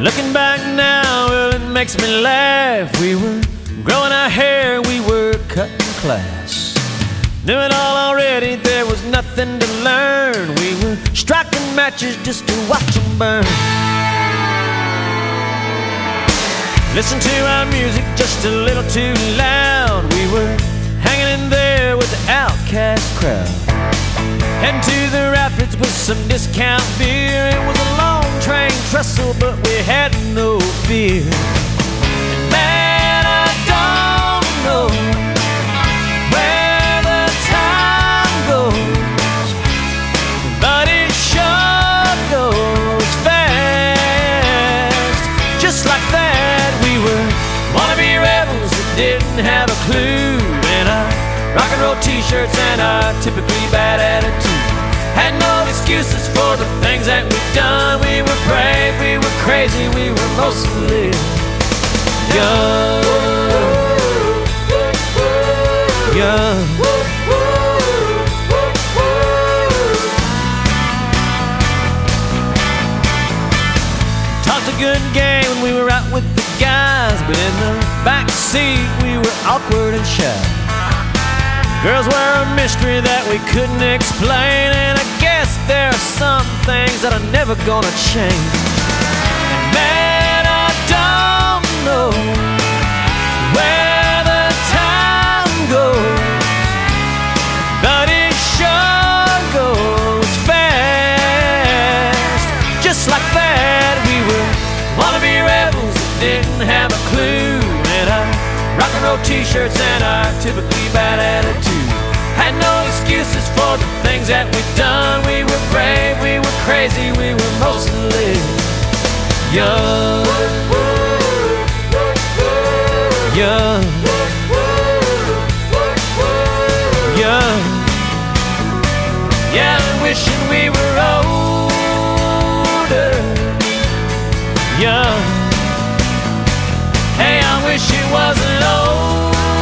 Looking back now, well, it makes me laugh. We were growing our hair, we were cutting class. Knew it all already, there was nothing to learn. We were striking matches just to watch them burn. Listen to our music just a little too loud. We were hanging in there with the outcast crowd. Heading to the rapids with some discount beer. It was a long train trestle, but we had no fear. And man, I don't know where the time goes, but it sure goes fast. Just like that, we were wannabe rebels that didn't have a clue. And our rock and roll t-shirts and our typically bad attitude had no excuses for the things that we've done. We were brave, we were crazy, we were mostly young. Young. Talked a good game when we were out with the guys, but in the back seat we were awkward and shy. Girls were a mystery that we couldn't explain, and I guess there are some things that are never gonna change. And man, I don't know where the time goes, but it sure goes fast. Just like that, we were wannabe rebels that didn't have a clue. And our rock and roll t-shirts and our typically bad attitude had no excuses for the things that we've done. We were brave, we were crazy, we were mostly young. Young. Young. Yeah, I'm wishing we were older. Young. Hey, I wish it wasn't over.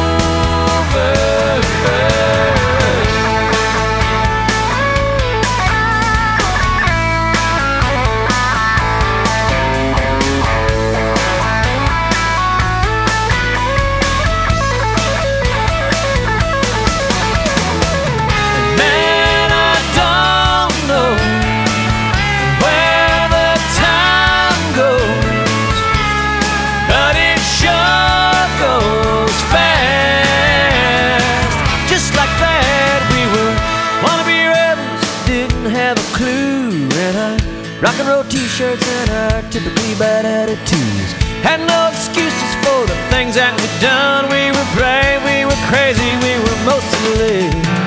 Rock and roll t-shirts and our typically bad attitudes had no excuses for the things that we'd done. We were brave, we were crazy, we were mostly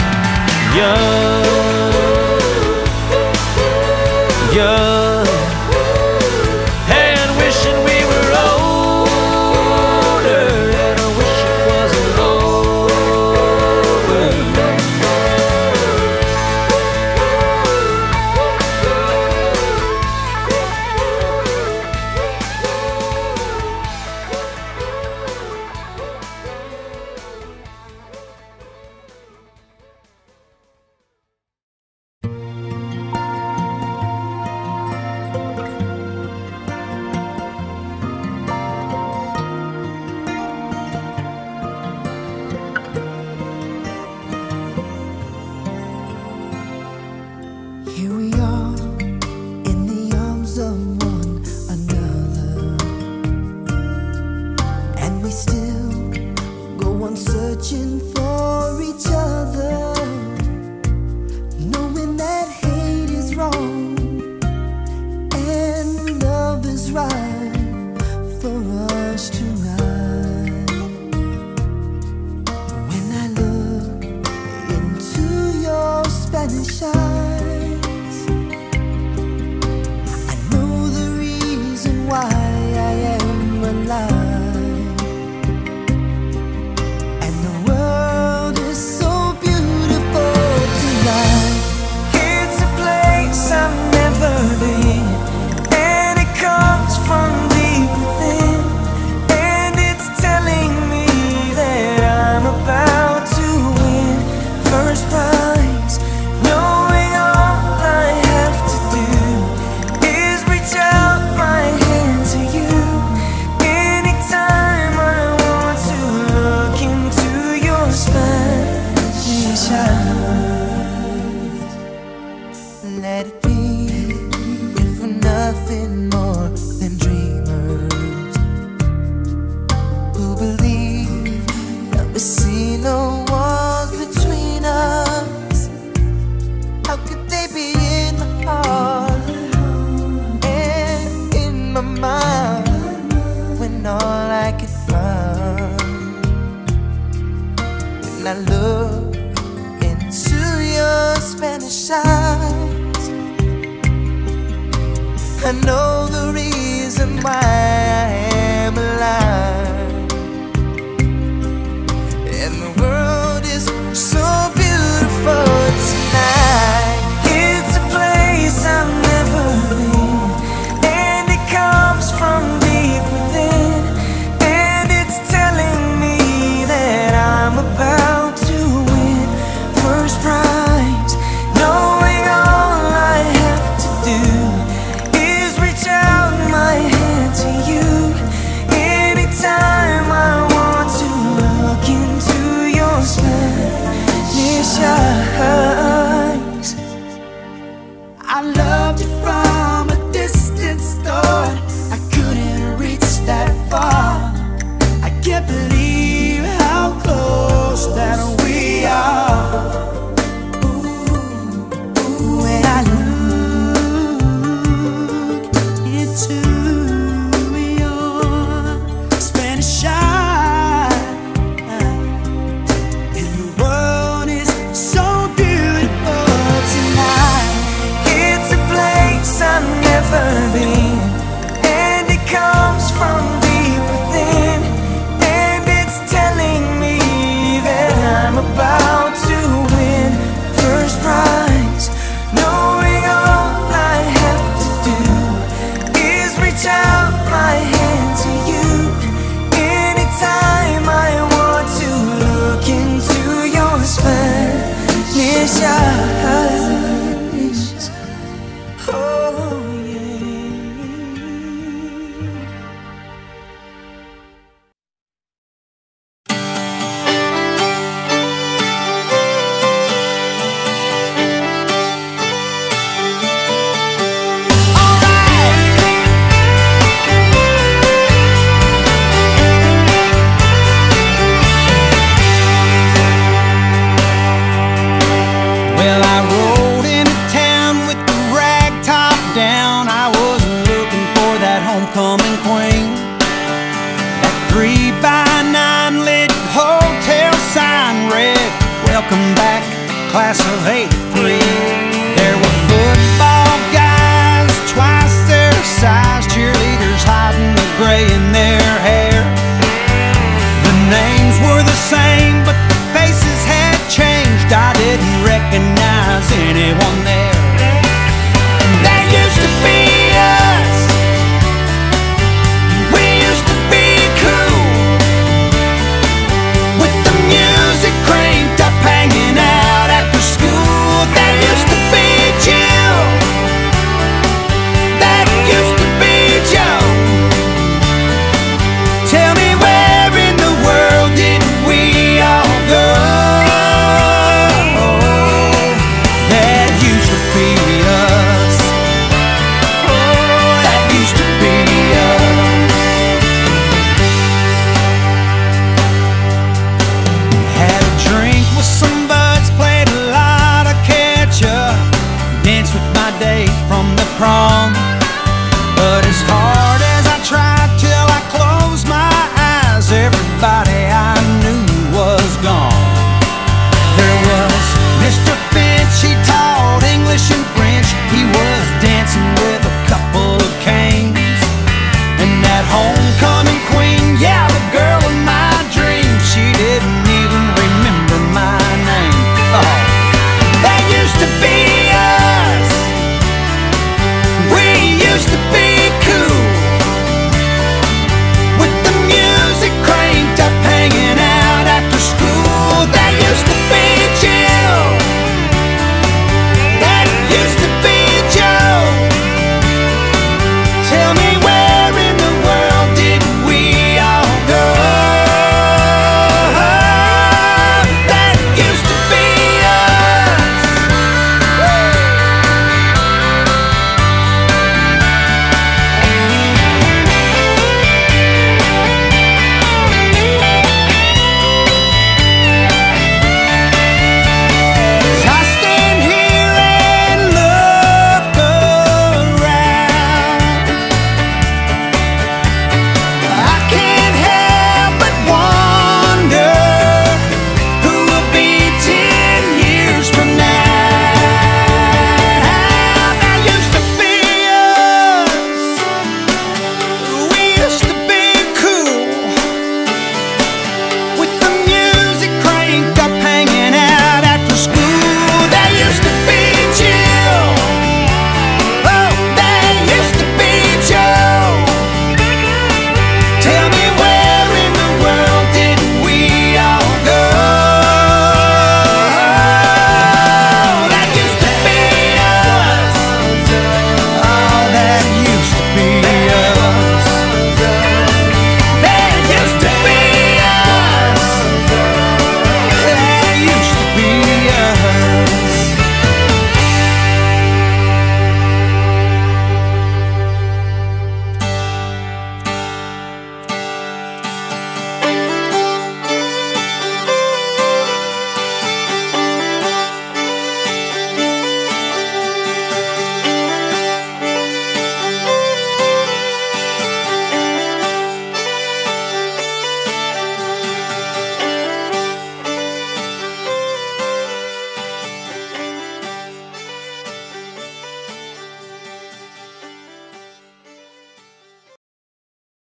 young. Young. Hey, and wishing we were older, and I wish it wasn't over. nothing more than dreamers who believe that we see no walls between us. How could they be in my heart and in my mind when all I could find when I look into your Spanish eyes? I know the reason why I am alive, and the world is so beautiful tonight. It's a place I've never been, and it comes from deep within, and it's telling me that I'm about to win first prize, knowing all I have to do is reach out my hand to you anytime I want to look into your Spanish eyes. I loved you from a distance, thought I couldn't reach that far. I can't believe how close that we are. When I look into your Spanish eyes, and the world is so beautiful tonight. It's a place I've never been, and it comes from deep within, and it's telling me that I'm about to win first prize, knowing all I have to do is reach out my hand to you anytime I want to look into your Spanish eyes. Oh yeah. Well, I rode into town with the rag top down. I wasn't looking for that homecoming queen. That 3x9 lit hotel sign read, "Welcome back, class of '83."